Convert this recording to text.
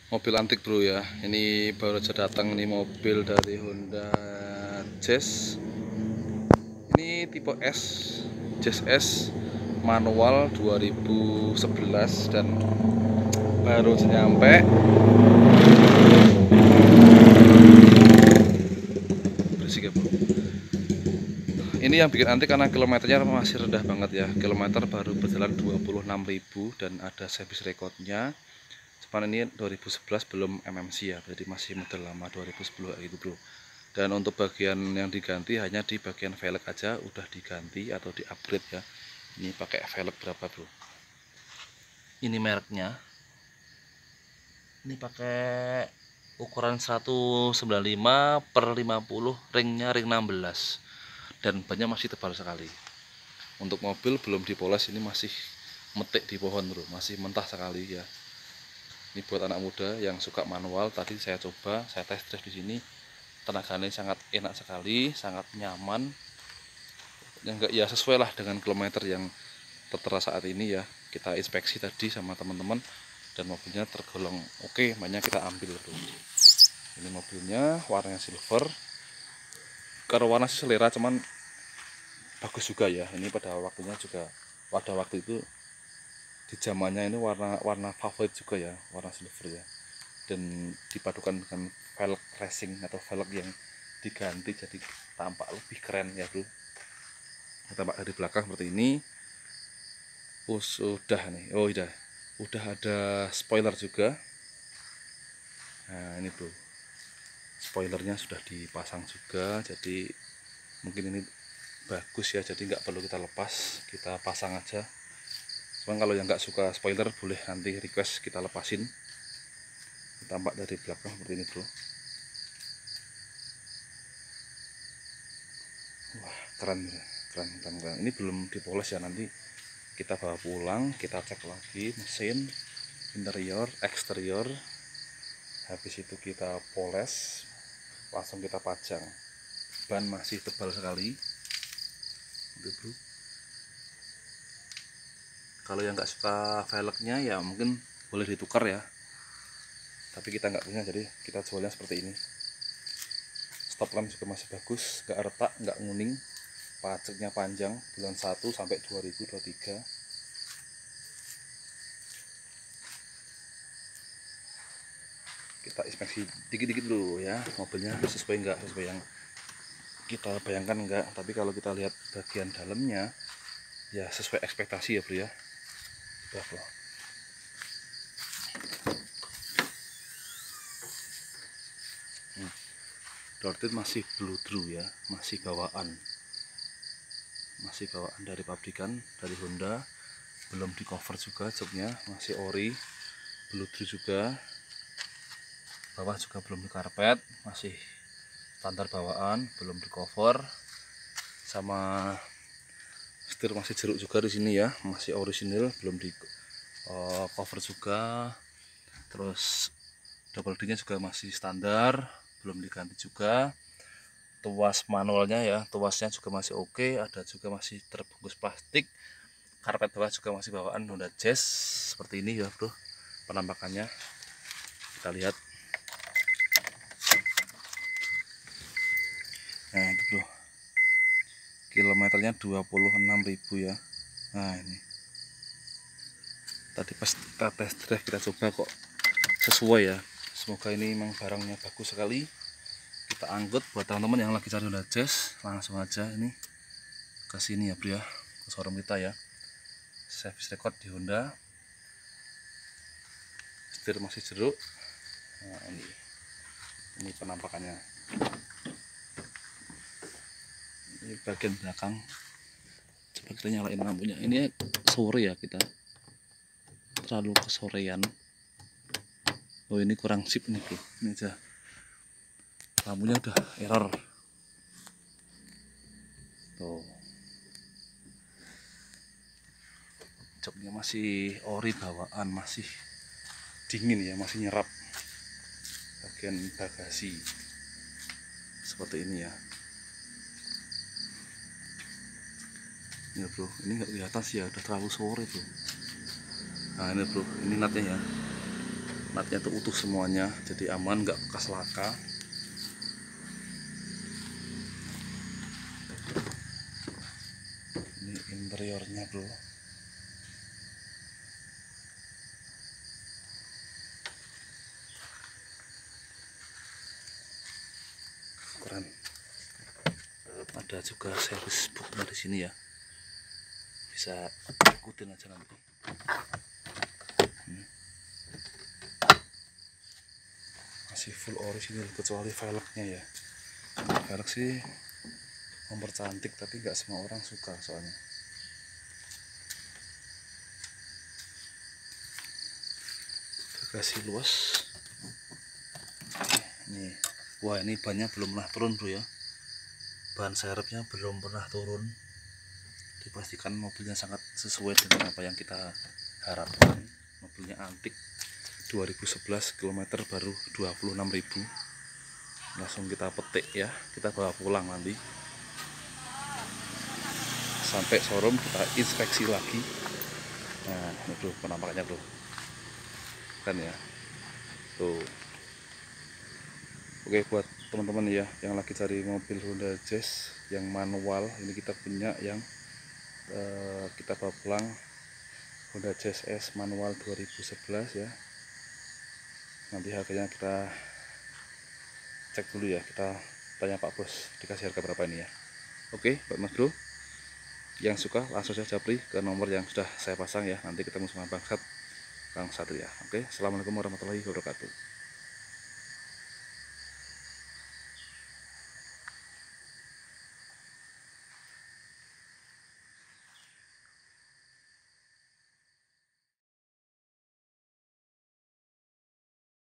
Mobil antik bro ya. Ini baru saja datang nih mobil dari Honda Jazz. Ini tipe S, Jazz S manual 2011 dan baru nyampe. Berisik ya bro. Ini yang bikin antik karena kilometernya masih rendah banget ya. Kilometer baru berjalan 26.000 dan ada service recordnya. Cuman ini 2011 belum MMC ya, jadi masih model lama 2010 gitu bro. Dan untuk bagian yang diganti hanya di bagian velg aja udah diganti atau di upgrade ya. Ini pakai velg berapa bro? Ini mereknya. Ini pakai ukuran 195/50, ringnya ring 16 dan bannya masih tebal sekali. Untuk mobil belum dipoles, ini masih metik di pohon bro, masih mentah sekali ya. Ini buat anak muda yang suka manual. Tadi saya coba, saya test drive di sini. Tenaganya sangat enak sekali, sangat nyaman. Yang enggak ya sesuai lah dengan kilometer yang tertera saat ini ya. Kita inspeksi tadi sama teman-teman dan mobilnya tergolong oke, makanya kita ambil bro. Ini mobilnya warnanya silver. Kalau warna sih selera, cuman bagus juga ya. Ini pada waktunya juga, pada waktu itu di zamannya ini warna favorit juga ya, warna silver ya. Dan dipadukan dengan velg racing atau velg yang diganti jadi tampak lebih keren ya bro. Tampak dari belakang seperti ini. Oh sudah nih, oh udah ada spoiler juga. Nah ini bro, spoilernya sudah dipasang juga, jadi mungkin ini bagus ya, jadi nggak perlu kita lepas, kita pasang aja. Cuman kalau yang nggak suka spoiler boleh nanti request kita lepasin. Tampak dari belakang seperti ini bro. Wah keren bro, keren. Ini belum dipoles ya, nanti kita bawa pulang, kita cek lagi mesin, interior, eksterior. Habis itu kita poles, langsung kita pajang. Ban masih tebal sekali itu bro. Kalau yang nggak suka velgnya ya mungkin boleh ditukar ya, tapi kita nggak punya, jadi kita jualnya seperti ini. Stop lamp juga masih bagus, nggak retak, nggak nguning. Pajaknya panjang, bulan 1 sampai 2023. Kita inspeksi dikit-dikit dulu ya, mobilnya sesuai nggak, sesuai yang kita bayangkan enggak. Tapi kalau kita lihat bagian dalamnya ya sesuai ekspektasi ya bro ya. Udah bro. Door trim masih blue true ya, masih bawaan dari pabrikan, dari Honda. Belum di cover juga joknya, masih ori, blue true juga. Bawah juga belum di karpet, masih standar bawaan, belum di cover. Sama setir masih jeruk juga di sini ya, masih orisinil, belum di cover juga. Terus double D-nya juga masih standar, belum diganti juga. Tuas manualnya ya, tuasnya juga masih oke, ada juga masih terbungkus plastik. Karpet bawah juga masih bawaan Honda Jazz seperti ini ya bro penampakannya. Kita lihat. Nah itu bro, kilometernya 26.000 ya. Nah ini tadi pas kita test drive, kita coba kok sesuai ya. Semoga ini memang barangnya bagus sekali. Kita angkut buat teman-teman yang lagi cari Honda Jazz, langsung aja ini ke sini ya bro ya, ke showroom kita ya. Service record di Honda, setir masih jeruk. Nah ini penampakannya. Ini bagian belakang, coba kita nyalain lampunya. Ini sore ya, kita terlalu kesorean. Oh ini kurang sip nih bro, ini aja lampunya udah error tuh. Joknya masih ori bawaan, masih dingin ya, masih nyerap. Bagian bagasi seperti ini ya. Ya bro, ini nggak kelihatan sih ya, udah terlalu sore bro. Nah ini bro, ini natnya ya, Natnya tuh utuh semuanya, jadi aman, nggak bekas laka. Ini interiornya bro. Keren. Ada juga service booknya di sini ya, bisa ikutin aja nanti. Masih full original kecuali velgnya ya. Velg sih mempercantik tapi nggak semua orang suka soalnya. Bagasi luas. Nih, wah ini bannya belum pernah turun bro ya. Ban serepnya belum pernah turun. Dipastikan mobilnya sangat sesuai dengan apa yang kita harapkan. Mobilnya antik, 2011, kilometer baru 26.000. Langsung kita petik ya, kita bawa pulang nanti. Sampai showroom kita inspeksi lagi. Nah ini bro penampakannya bro, kan ya tuh. Oke, buat teman-teman ya yang lagi cari mobil Honda Jazz yang manual, ini kita punya yang kita bawa pulang, Honda Jazz S manual 2011 ya. Nanti harganya kita cek dulu ya, kita tanya Pak Bos dikasih harga berapa ini ya. Oke Pak Mas Bro, yang suka langsung saja japri ke nomor yang sudah saya pasang ya. Nanti ketemu sama Bang Satria. Oke, assalamualaikum warahmatullahi wabarakatuh.